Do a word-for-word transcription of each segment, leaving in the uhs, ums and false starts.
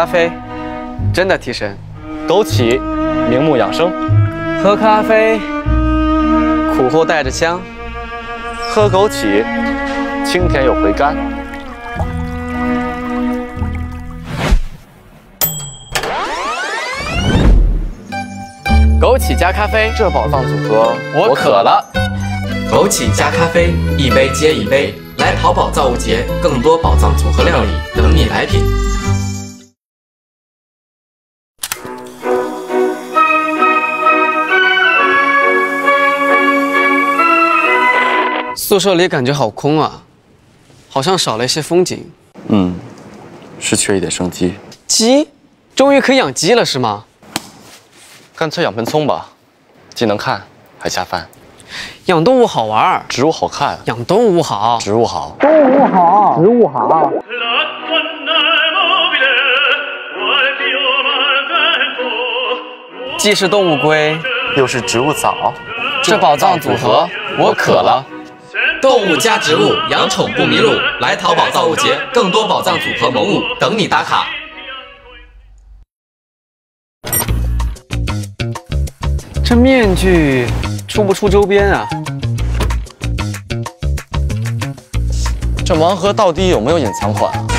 咖啡，真的提神。 枸杞，明目养生。 喝咖啡，苦后带着香。 喝枸杞，清甜有回甘。 枸杞加咖啡， 这宝藏组合， 我渴了。 枸杞加咖啡，一杯接一杯。来淘宝造物节，更多宝藏组合料理等你来品。 宿舍里感觉好空啊，好像少了一些风景。 嗯，是缺一点生机。 鸡，终于可以养鸡了是吗？ 干脆养盆葱吧，既能看还下饭。 养动物好玩， 植物好看。 养动物好， 植物好。 动物好，植物好。既是动物龟， 又是植物藻， 这宝藏组合，我渴了。 动物加植物，养宠不迷路。来淘宝造物节，更多宝藏组合萌物等你打卡。 这面具出不出周边啊？ 这盲盒到底有没有隐藏款啊？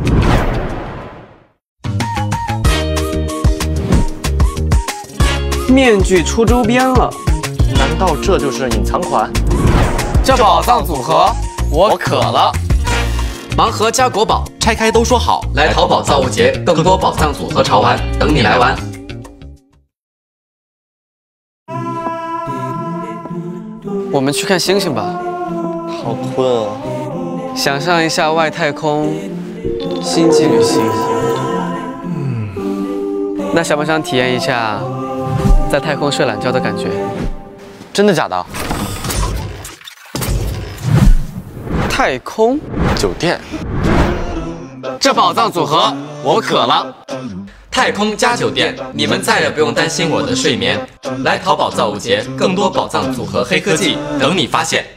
面具出周边了， 难道这就是隐藏款？ 这宝藏组合，我渴了。 盲盒加国宝，拆开都说好。来淘宝造物节，更多宝藏组合潮玩等你来玩。 我们去看星星吧。 好困啊！ 想象一下外太空星际旅行。嗯，那想不想体验一下在太空睡懒觉的感觉？ 真的假的？ 太空酒店， 这宝藏组合，我渴了。 太空加酒店，你们再也不用担心我的睡眠。来淘宝造物节，更多宝藏组合黑科技等你发现。